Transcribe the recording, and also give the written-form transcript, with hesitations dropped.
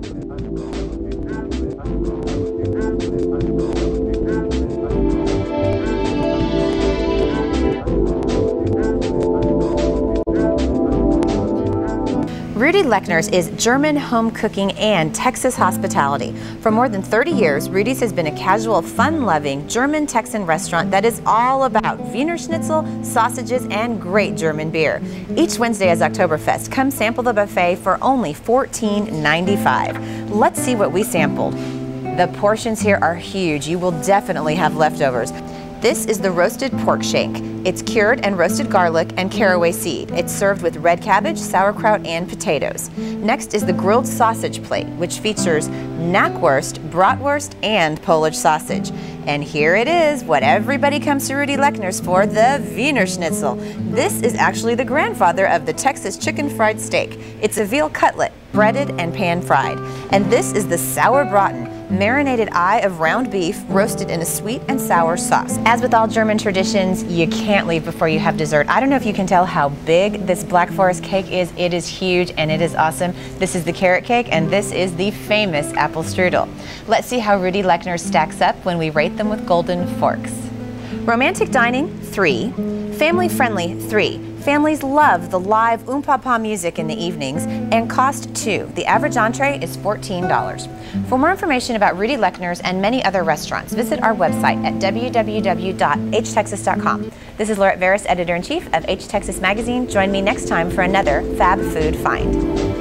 Rudy Lechner's is German home cooking and Texas hospitality. For more than 30 years, Rudy's has been a casual, fun-loving German-Texan restaurant that is all about Wiener Schnitzel, sausages, and great German beer. Each Wednesday is Oktoberfest. Come sample the buffet for only $14.95. Let's see what we sampled. The portions here are huge. You will definitely have leftovers. This is the roasted pork shank. It's cured and roasted garlic and caraway seed. It's served with red cabbage, sauerkraut, and potatoes. Next is the grilled sausage plate, which features knackwurst, bratwurst, and Polish sausage. And here it is, what everybody comes to Rudy Lechner's for, the Wiener Schnitzel. This is actually the grandfather of the Texas chicken fried steak. It's a veal cutlet, breaded and pan-fried. And this is the Sauerbraten, marinated eye of round beef roasted in a sweet and sour sauce. As with all German traditions, you can't leave before you have dessert. I don't know if you can tell how big this Black Forest cake is. It is huge and it is awesome. This is the carrot cake and this is the famous apple strudel. Let's see how Rudy Lechner stacks up when we rate them with golden forks. Romantic dining, 3. Family friendly, 3. Families love the live Papa music in the evenings, and cost 2. The average entree is $14. For more information about Rudy Lechner's and many other restaurants, visit our website at www.htexas.com. This is Laurette Veras, Editor-in-Chief of H Texas Magazine. Join me next time for another Fab Food Find.